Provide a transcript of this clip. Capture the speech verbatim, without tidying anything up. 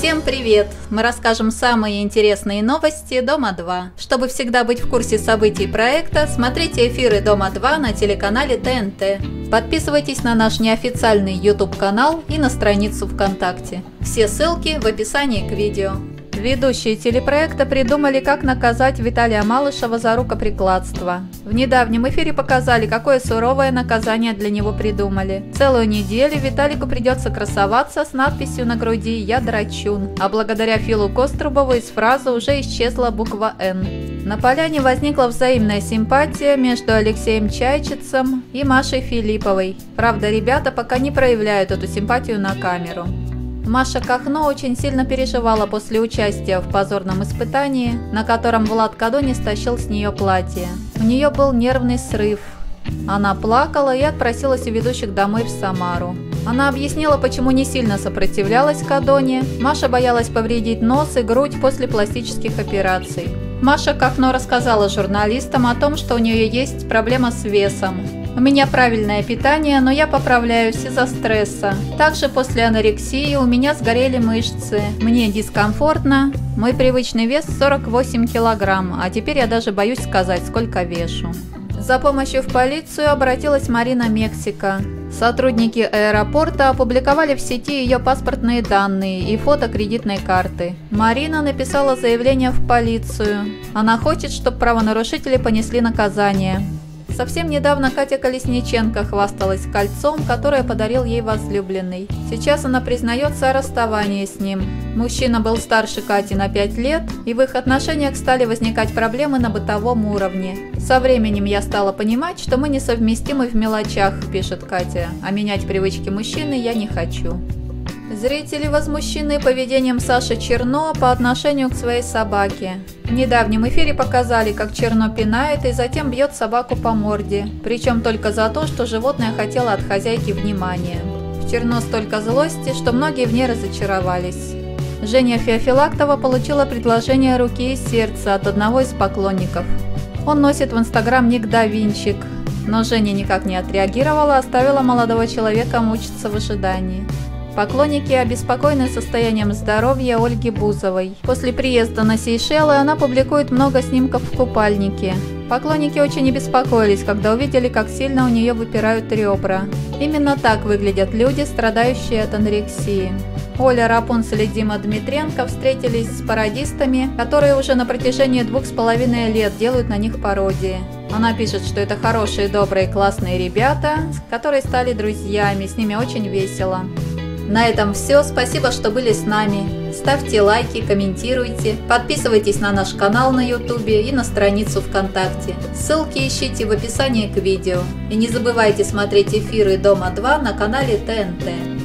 Всем привет! Мы расскажем самые интересные новости Дома два. Чтобы всегда быть в курсе событий проекта, смотрите эфиры Дома два на телеканале Т Н Т. Подписывайтесь на наш неофициальный YouTube канал и на страницу ВКонтакте. Все ссылки в описании к видео. Ведущие телепроекта придумали, как наказать Виталия Малышева за рукоприкладство. В недавнем эфире показали, какое суровое наказание для него придумали. Целую неделю Виталику придется красоваться с надписью на груди «Я драчун», а благодаря Филу Кострубову из фразы уже исчезла буква «Н». На поляне возникла взаимная симпатия между Алексеем Чайчицем и Машей Филипповой. Правда, ребята пока не проявляют эту симпатию на камеру. Маша Кахно очень сильно переживала после участия в позорном испытании, на котором Влад Кадони стащил с нее платье. У нее был нервный срыв. Она плакала и отпросилась у ведущих домой в Самару. Она объяснила, почему не сильно сопротивлялась Кадони. Маша боялась повредить нос и грудь после пластических операций. Маша Кахно рассказала журналистам о том, что у нее есть проблема с весом. У меня правильное питание, но я поправляюсь из-за стресса. Также после анорексии у меня сгорели мышцы. Мне дискомфортно. Мой привычный вес сорок восемь килограмм, а теперь я даже боюсь сказать, сколько вешу. За помощью в полицию обратилась Марина Мексика. Сотрудники аэропорта опубликовали в сети ее паспортные данные и фото кредитной карты. Марина написала заявление в полицию. Она хочет, чтобы правонарушители понесли наказание. Совсем недавно Катя Колесниченко хвасталась кольцом, которое подарил ей возлюбленный. Сейчас она признается о расставании с ним. Мужчина был старше Кати на пять лет, и в их отношениях стали возникать проблемы на бытовом уровне. «Со временем я стала понимать, что мы несовместимы в мелочах», – пишет Катя, – «а менять привычки мужчины я не хочу». Зрители возмущены поведением Саши Черно по отношению к своей собаке. В недавнем эфире показали, как Черно пинает и затем бьет собаку по морде, причем только за то, что животное хотело от хозяйки внимания. В Черно столько злости, что многие в ней разочаровались. Женя Феофилактова получила предложение руки и сердца от одного из поклонников. Он носит в Инстаграм ник Давинчик, но Женя никак не отреагировала, оставила молодого человека мучиться в ожидании. Поклонники обеспокоены состоянием здоровья Ольги Бузовой. После приезда на Сейшелы она публикует много снимков в купальнике. Поклонники очень обеспокоились, когда увидели, как сильно у нее выпирают ребра. Именно так выглядят люди, страдающие от анорексии. Оля Рапунцель и Дима Дмитренко встретились с пародистами, которые уже на протяжении двух с половиной лет делают на них пародии. Она пишет, что это хорошие, добрые, классные ребята, которые стали друзьями, с ними очень весело. На этом все. Спасибо, что были с нами. Ставьте лайки, комментируйте, подписывайтесь на наш канал на YouTube и на страницу ВКонтакте. Ссылки ищите в описании к видео. И не забывайте смотреть эфиры Дома два на канале Т Н Т.